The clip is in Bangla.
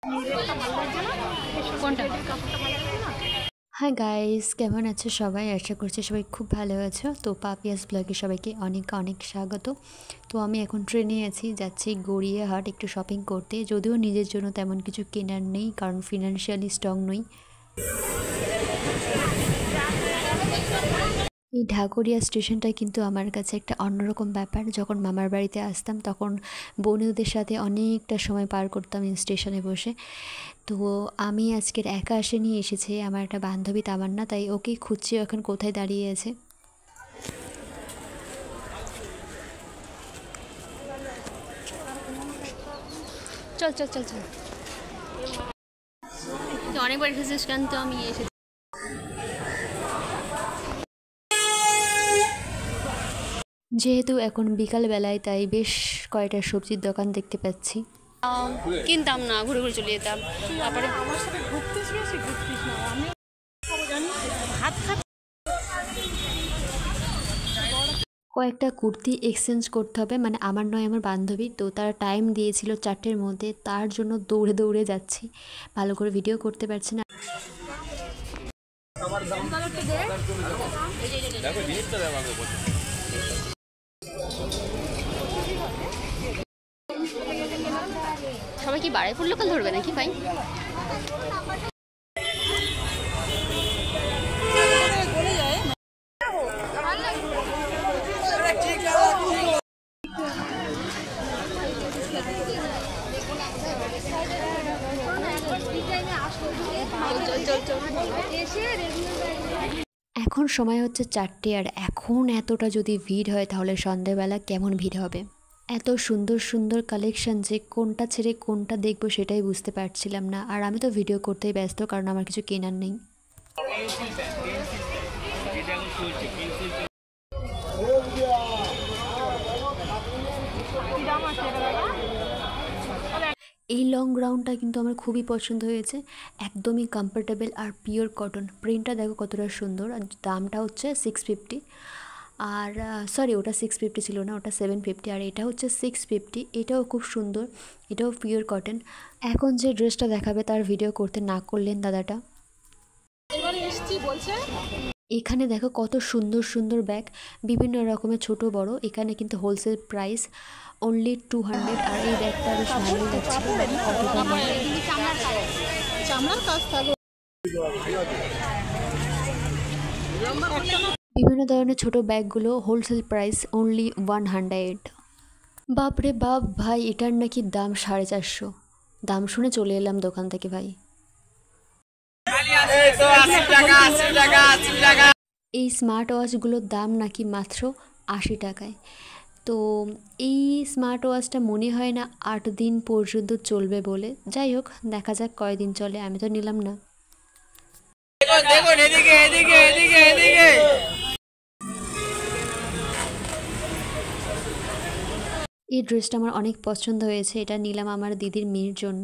কোনটা? হাই গাইস, কেমন আছো সবাই? আশা করছি সবাই খুব ভালো আছো। তো পাপিয়াস ব্লগে সবাইকে অনেক অনেক স্বাগত। তো আমি এখন ট্রেনে আছি, যাচ্ছি গড়িয়াহাট একটু শপিং করতে। যদিও নিজের জন্য তেমন কিছু কেনার নেই, কারণ ফিনান্সিয়ালি স্ট্রং নই। এই ঢাকুরিয়া স্টেশনটা কিন্তু আমার কাছে একটা অন্যরকম ব্যাপার। যখন মামার বাড়িতে আসতাম তখন বোনদের সাথে অনেকটা সময় পার করতাম এই স্টেশনে বসে। তো আমি আজকের একা নিয়ে এসেছি আমার একটা বান্ধবী তামান্না, তাই ওকেই খুঁজছি এখন কোথায় দাঁড়িয়ে আছে। চল চল চল চল, অনেকবার এসেছিস কেন? তো আমি এসেছি। যেহেতু এখন বিকালবেলায়, তাই বেশ কয়টা সবজির দোকান দেখতে পাচ্ছি। কিনতাম না, ঘুরে ঘুরে চলে যেতাম। তারপরে আমার সাথে ঘুরতিস, বেশি ঘুরতিস না। আমি কয়েকটা কুর্তি এক্সচেঞ্জ করতে হবে, মানে আমার নয় আমার বান্ধবী। তো তার টাইম দিয়েছিল 4টের মধ্যে, তার জন্য দৌড়ে দৌড়ে যাচ্ছি, ভালো করে ভিডিও করতে পারছি না। সবাই কি বাড়াই ফুল লোকাল ধরবে নাকি ভাই? এখন সময় হচ্ছে 4টে, আর এখন এতটা যদি ভিড় হয় তাহলে সন্ধ্যাবেলা কেমন ভিড় হবে। এত সুন্দর সুন্দর কালেকশন যে কোনটা ছেড়ে কোনটা দেখবো সেটাই বুঝতে পারছিলাম না। আর আমি তো ভিডিও করতেই ব্যস্ত, কারণ আমার কিছু কেনার নেই। এই লং গ্রাউন্ডটা কিন্তু আমার খুবই পছন্দ হয়েছে, একদমই কমফোর্টেবল আর পিওর কটন। প্রিন্টটা দেখো কতটা সুন্দর। আর দামটা হচ্ছে 650। আর সরি, ওটা 650 ছিল না, ওটা 750। আর এটা হচ্ছে 650। এটাও খুব সুন্দর, এটাও পিওর কটন। এখন যে ড্রেসটা দেখাবে তার ভিডিও করতে না করলেন দাদাটা। এখানে দেখো কত সুন্দর সুন্দর ব্যাগ, বিভিন্ন রকমের ছোট বড়। এখানে কিন্তু হোলসেল প্রাইস অনলি 200। আর এই ব্যাগটা বেশ ভালো লাগছিল। বিভিন্ন ধরনের ছোট ব্যাগগুলো হোলসেল প্রাইস অনলি 100। বাপরে বাপ ভাই, এটার নাকি দাম 450। দাম শুনে চলে এলাম দোকান থেকে ভাই। এই স্মার্ট ওয়াচগুলোর দাম নাকি মাত্র 80 টাকায়। তো এই স্মার্ট ওয়াচটা মনে হয় না 8 দিন পর্যন্ত চলবে বলে। যাই হোক, দেখা যাক কয়দিন চলে, আমি তো নিলাম না। এই ড্রেসটা আমার অনেক পছন্দ হয়েছে, এটা নিলাম আমার দিদির মেয়ের জন্য।